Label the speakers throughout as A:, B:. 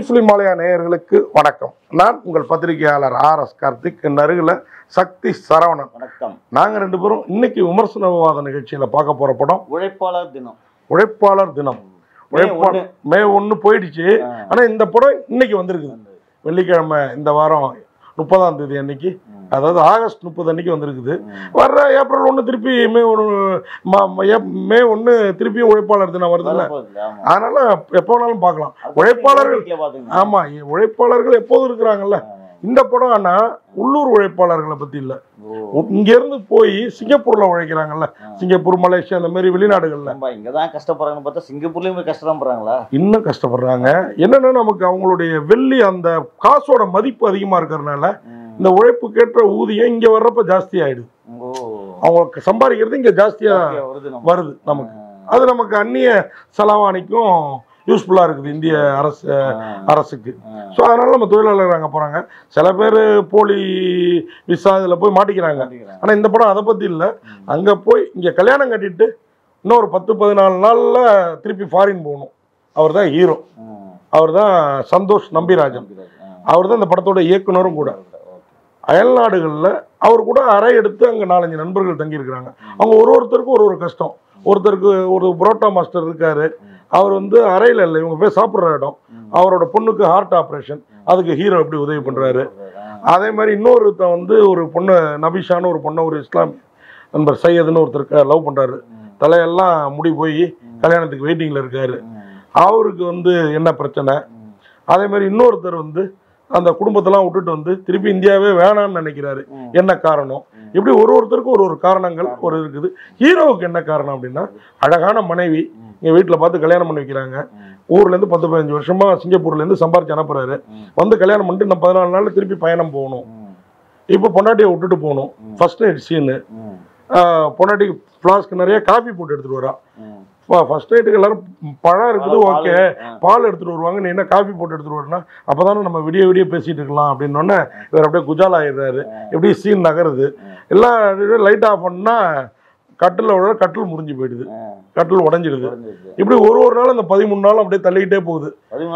A: ஃபிலிமாலயா நேயர்களுக்கு வணக்கம். நான் உங்கள் பத்திரிகையாளர் RS கார்த்திக். அருகில் சக்தி சரவணன்.
B: வணக்கம்.
A: நாங்கள் ரெண்டு பேரும் இன்னைக்கு விமர்சன விவாத நிகழ்ச்சியில் பார்க்க போகிற படம்
B: உழைப்பாளர் தினம்.
A: உழைப்பாளர் தினம். மே 1 போயிடுச்சு. ஆனால் இந்த படம் இன்னைக்கு வந்திருக்குது. வெள்ளிக்கிழமை இந்த வாரம் 30ஆம் தேதி அன்னைக்கு, அதாவது ஆகஸ்ட் 30 அன்னைக்கு வந்திருக்குது. வர்ற ஏப்ரல் 1 திருப்பி மே 1 திருப்பியும் உழைப்பாளர் தினம் வருதுல்ல, அதனால எப்போ வேணாலும் பார்க்கலாம். உழைப்பாளர்கள், ஆமா, உழைப்பாளர்கள் எப்போதும் இருக்கிறாங்கல்ல. இந்த படம் ஆனா உள்ளூர் உழைப்பாளர்களை பத்தி இல்ல, இங்க இருந்து போய் சிங்கப்பூர்ல உழைக்கிறாங்கல்ல, சிங்கப்பூர், மலேசியா, அந்த மாதிரி வெளிநாடுகள்ல
B: இங்கதான் கஷ்டப்படுறாங்கன்னு பார்த்தா சிங்கப்பூர்லயும் கஷ்டப்படுறாங்களா? இன்னும்
A: கஷ்டப்படுறாங்க. என்னன்னா நமக்கு அவங்களுடைய வெள்ளி அந்த காசோட மதிப்பு அதிகமா இருக்கிறதுனால இந்த உழைப்புக்கேற்ற ஊதியம் இங்க வர்றப்ப ஜாஸ்தி ஆயிடுது. அவங்க சம்பாதிக்கிறது இங்க ஜாஸ்தியா வருது நமக்கு. அது நமக்கு அந்நிய செலவாணிக்கும் யூஸ்ஃபுல்லா இருக்குது இந்திய அரசுக்கு. ஸோ அதனால நம்ம தொழிலாளர்கள் அங்கே போறாங்க. சில பேர் போலி விசா இதில் போய் மாட்டிக்கிறாங்க. ஆனால் இந்த படம் அதை பத்தி இல்லை. அங்கே போய் இங்கே கல்யாணம் கட்டிட்டு இன்னொரு 10-14 நாள்ல திருப்பி ஃபாரின் போகணும். அவர் தான் ஹீரோ, அவர் தான் சந்தோஷ் நம்பிராஜன். அவர் தான் இந்த படத்தோட இயக்குனரும் கூட. அயல் நாடுகளில் அவர் கூட அறை எடுத்து அங்கே 4-5 நண்பர்கள் தங்கியிருக்கிறாங்க. அவங்க ஒருத்தருக்கும் ஒரு கஷ்டம். ஒருத்தருக்கு ஒரு புரோட்டா மாஸ்டர் இருக்காரு, அவர் வந்து அறையில் இல்லை, இவங்க போய் சாப்பிட்ற இடம். அவரோட பொண்ணுக்கு ஹார்ட் ஆப்ரேஷன், அதுக்கு ஹீரோ எப்படி உதவி பண்ணுறாரு. அதே மாதிரி இன்னொருத்த வந்து ஒரு பொண்ணு நபிஷான்னு ஒரு பொண்ணை ஒரு இஸ்லாமிய நண்பர் சையதுன்னு ஒருத்தருக்கு லவ் பண்ணுறாரு. தலையெல்லாம் முடி போய் கல்யாணத்துக்கு வெயிட்டிங்கில் இருக்காரு. அவருக்கு வந்து என்ன பிரச்சனை. அதே மாதிரி இன்னொருத்தர் வந்து அந்த குடும்பத்தெல்லாம் விட்டுட்டு வந்து திருப்பி இந்தியாவே வேணாம்னு நினைக்கிறாரு. என்ன காரணம்? இப்படி ஒருத்தருக்கும் ஒரு காரணங்கள் இருக்குது. ஹீரோவுக்கு என்ன காரணம் அப்படின்னா, அழகான மனைவி இங்கே வீட்டில் பார்த்து கல்யாணம் பண்ணி வைக்கிறாங்க. ஊர்லேருந்து 10-15 வருஷமா சிங்கப்பூர்லேருந்து சம்பாரிச்சு அனுப்புறாரு. வந்து கல்யாணம் பண்ணிட்டு இன்னும் 14 நாளில் திருப்பி பயணம் போகணும். இப்போ பொண்டாட்டியை விட்டுட்டு போகணும். First night scene. பொண்டாட்டிக்கு ஃப்ளாஸ்க்கு நிறைய காஃபி போட்டு எடுத்துட்டு வரா. ஃபர்ஸ்ட் நைட்டுக்கு எல்லாரும் பழம் இருக்குது, ஓகே, பால் எடுத்துட்டு வருவாங்க, நீ என்ன காஃபி போட்டு எடுத்துட்டு வரனா, அப்போதானே நம்ம விடிய பேசிட்டு இருக்கலாம் அப்படின்னோடனே இவர் அப்படியே குஜால் ஆயிடுறாரு. எப்படி சீன் நகருது. எல்லாம் லைட் ஆஃப் பண்ணா கட்டில் முறிஞ்சு போயிடுது, கட்டில் உடஞ்சிடுது. இப்படி ஒரு நாள் அந்த 13 நாள் அப்படியே தள்ளிக்கிட்டே போகுது.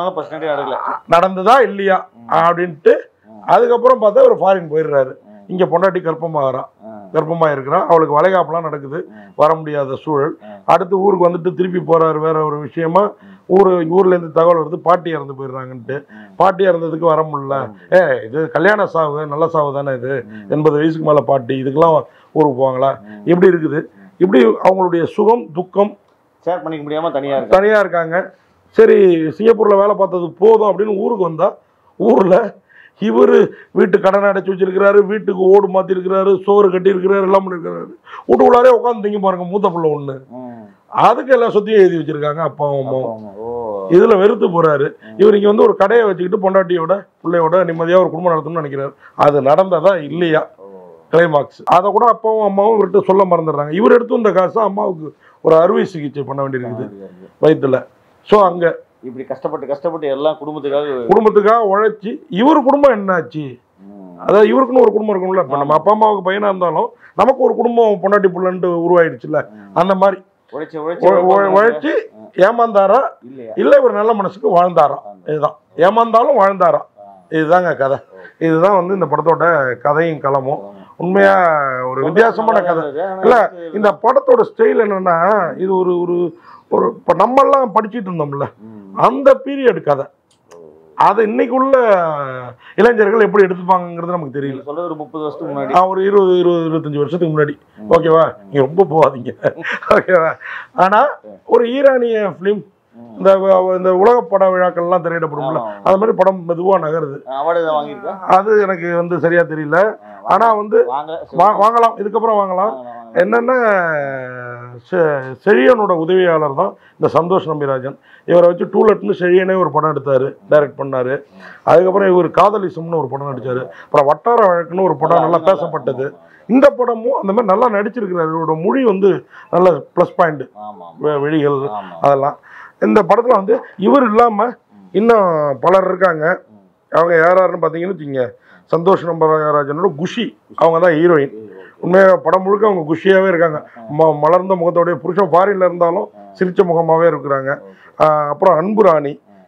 A: நடந்ததா இல்லையா அப்படின்ட்டு அதுக்கப்புறம் பார்த்தா ஒரு ஃபாரின் போயிடுறாரு. இங்க பொண்டாட்டி கர்ப்பமா இருக்கிறா. அவளுக்கு வளைகாப்புலாம் நடக்குது, வர முடியாத சூழல். அடுத்து ஊருக்கு வந்துட்டு திருப்பி போறாரு. வேற ஒரு விஷயமா ஊர்ல இருந்து தகவல் வருது, பாட்டி இறந்து போயிடுறாங்கன்ட்டு. பாட்டி இறந்ததுக்கு வர முடியல. இது கல்யாண சாவு, நல்ல சாவு தானே இது, 80 வயசுக்கு மேல பாட்டி, இதுக்கெல்லாம் ஊருக்கு போவாங்களா? எப்படி இருக்குது. இப்படி அவங்களுடைய சுகம் துக்கம்
B: ஷேர் பண்ணிக்க முடியாம
A: தனியா இருக்காங்க. சரி, சிங்கப்பூர்ல வேலை பார்த்தது போதும் அப்படின்னு ஊருக்கு வந்தா, ஊர்ல இவரு வீட்டு கடனை அடைச்சி வச்சிருக்கிறாரு, வீட்டுக்கு ஓடு மாத்தி இருக்கிறாரு, சோறு கட்டி இருக்கிறாரு, எல்லாம் பண்ணிருக்கிறாரு. வீட்டுக்குள்ளாரே உட்காந்து திங்க பாருங்க, மூத்த பிள்ளை ஒண்ணு. அதுக்கு எல்லா சொத்தையும் எழுதி வச்சிருக்காங்க அப்பாவும் அம்மாவும். இதுல வெறுத்து போறாரு. இவர் இங்க வந்து ஒரு கடையை வச்சுக்கிட்டு பொண்டாட்டியோட பிள்ளையோட நிம்மதியா ஒரு குடும்பம் நடத்தணும்னு நினைக்கிறாரு. அது நடந்ததா இல்லையா கிளைமாக்ஸ் அதை கூட அப்பாவும் அம்மாவும் இவர்கிட்ட சொல்ல மறந்துடுறாங்க. இவர் எடுத்து இந்த காசு அம்மாவுக்கு ஒரு அறுவை சிகிச்சை பண்ண வேண்டியிருக்குது வயிற்றுல. ஸோ அங்க
B: இப்படி கஷ்டப்பட்டு எல்லாம்
A: குடும்பத்துக்காக உழைச்சி இவர் குடும்பம் என்னாச்சு? அதாவது இவருக்குன்னு ஒரு குடும்பம் இருக்கும்ல. இப்போ நம்ம அப்பா அம்மாவுக்கு பையனா இருந்தாலும் நமக்கு ஒரு குடும்பம் பொண்டாட்டி புள்ளன்ட்டு உருவாயிடுச்சுல்ல. அந்த மாதிரி உழைச்சி ஏமாந்தாரா இல்ல இவர் நல்ல மனசுக்கு வாழ்ந்தாரா? இதுதான். ஏமாந்தாலும் வாழ்ந்தாரா? இதுதாங்க கதை. இதுதான் வந்து இந்த படத்தோட கதையும் களமும். உண்மையா ஒரு வித்தியாசமான கதை இல்ல. இந்த படத்தோட ஸ்டைல் என்னன்னா, இது ஒரு இப்ப நம்ம எல்லாம் படிச்சுட்டு இருந்தோம்ல, அந்த பீரியட் கதை. அதை இன்னைக்குள்ள இளைஞர்கள் எப்படி எடுத்துப்பாங்கிறது நமக்கு தெரியல.
B: ஒரு 30 வருஷத்துக்கு முன்னாடி,
A: ஒரு 20-25 வருஷத்துக்கு முன்னாடி. ஓகேவா? நீங்க ரொம்ப போகாதீங்க, ஓகேவா? ஆனா ஒரு ஈரானிய பிலிம், இந்த உலக பட விழாக்கள்லாம் திரையிடப்படும்ல, அது மாதிரி படம் மெதுவா நகருது. அது எனக்கு வந்து சரியா தெரியல. ஆனா வந்து வாங்கலாம், இதுக்கப்புறம் வாங்கலாம். என்னன்னா, செழியனோட உதவியாளர் தான் இந்த சந்தோஷ் நம்பிராஜன். இவரை வச்சு டூலெட்னு செழியனே ஒரு படம் எடுத்தாரு, டைரக்ட் பண்ணாரு. அதுக்கப்புறம் இவர் காதலிசம்னு ஒரு படம் நடிச்சாரு. அப்புறம் வட்டார வழக்குன்னு ஒரு படம் நல்லா பேசப்பட்டது. இந்த படமும் அந்த மாதிரி நல்லா நடிச்சிருக்கிறாரு. இவரோட மொழி வந்து நல்ல ப்ளஸ் பாயிண்ட், வெளிகள் அதெல்லாம். இந்த படத்துல வந்து இவர் இல்லாம இன்னும் பலர் இருக்காங்க. அவங்க யாருன்னு பார்த்தீங்கன்னு வச்சுங்க, சந்தோஷ் நம்பராஜனோட குஷி, அவங்க தான் ஹீரோயின். உண்மையாக படம் முழுக்க அவங்க குஷியாகவே இருக்காங்க. மலர்ந்த முகத்தோடைய புருஷன் ஃபாரின்ல இருந்தாலும் சிரிச்ச முகமாகவே இருக்கிறாங்க. அப்புறம் அன்பு ராணி,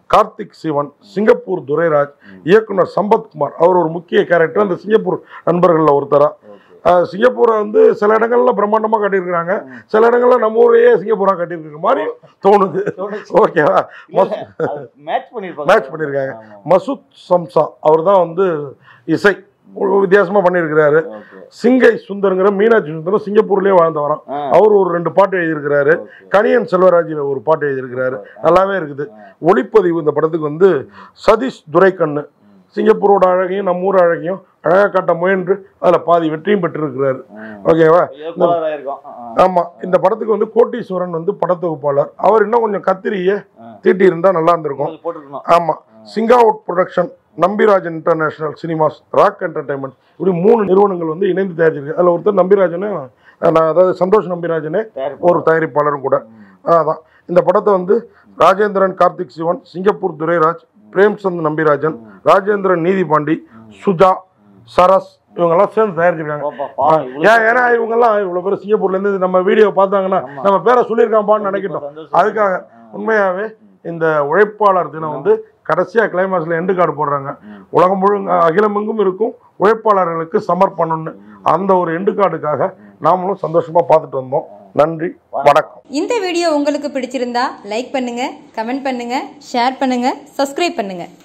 A: கார்த்திக் சிவன், சிங்கப்பூர் துரைராஜ், இயக்குனர் சம்பத்குமார், அவர் ஒரு முக்கிய கேரக்டர் அந்த சிங்கப்பூர் நண்பர்களில் ஒருத்தரா. சிங்கப்பூரை வந்து சில இடங்கள்ல பிரம்மாண்டமாக கட்டியிருக்கிறாங்க, சில இடங்கள்ல நம்ம ஊரையே சிங்கப்பூரா கட்டியிருக்கிற மாதிரி தோணுது. ஓகேவா, மேட்ச் பண்ணியிருக்காங்க. மசூத் சம்சா அவர் தான் வந்து இசை வித்தியாசமா பண்ணியிருக்கிறாரு. சிங்கை சுந்தருங்கிற மீனாட்சி சுந்தரம் சிங்கப்பூர்லயே வாழ்ந்தவராம், அவர் ஒரு 2 பாட்டு எழுதியிருக்கிறாரு. கணியன் செல்வராஜ் ஒரு பாட்டு எழுதியிருக்கிறாரு, நல்லாவே இருக்குது. ஒளிப்பதிவு இந்த படத்துக்கு வந்து சதீஷ் துரைக்கண்ணு, சிங்கப்பூரோட அழகையும் நம்ம ஊர் அழகையும் அழகா காட்ட முயன்று அதுல பாதி வெற்றியும் பெற்றிருக்கிறாரு. ஓகேவா. ஆமா, இந்த படத்துக்கு வந்து கோட்டீஸ்வரன் வந்து படத்தொகுப்பாளர், அவர் இன்னும் கொஞ்சம் கத்திரிய தீட்டி இருந்தா நல்லா இருந்திருக்கும். ஆமா, சிங்காவுட் production, Nambirajan international cinemas, rock entertainment, இப்படி 3 நிறுவனங்கள் வந்து இணைந்து தயாரிச்சிருக்கு. அதில் ஒருத்தர் நம்பிராஜனே, அதாவது சந்தோஷ் நம்பிராஜனே ஒரு தயாரிப்பாளரும் கூட. அதான் இந்த படத்தை வந்து ராஜேந்திரன் கார்த்திக் சிவன், சிங்கப்பூர் துரைராஜ், பிரேம்சந்த் நம்பிராஜன், ராஜேந்திரன் நீதிபாண்டி, சுஜா, சரஸ் இவங்கெல்லாம் சேர்ந்து தயாரிச்சிருக்காங்க. ஏன்னா இவங்கெல்லாம் இவ்வளோ பேர் சிங்கப்பூர்லேருந்து நம்ம வீடியோ பார்த்தாங்கன்னா நம்ம பேரை சொல்லியிருக்காம்பான்னு நினைக்கிட்டோம். அதுக்காக உண்மையாகவே இந்த உழைப்பாளர் தினம் வந்து கடைசியாக கிளைமாக்ஸில் எண்டு கார்டு போடுறாங்க. உலகம் முழுங்க அகிலமெங்கும் இருக்கும் உழைப்பாளர்களுக்கு சமர்ப்பணம்னு அந்த ஒரு எண்டு கார்டுக்காக நாமளும் சந்தோஷமாக பார்த்துட்டு வந்தோம். நன்றி, வணக்கம்.
C: இந்த வீடியோ உங்களுக்கு பிடிச்சிருந்தா லைக் பண்ணுங்க, கமெண்ட் பண்ணுங்க, ஷேர் பண்ணுங்க, சப்ஸ்கிரைப் பண்ணுங்க.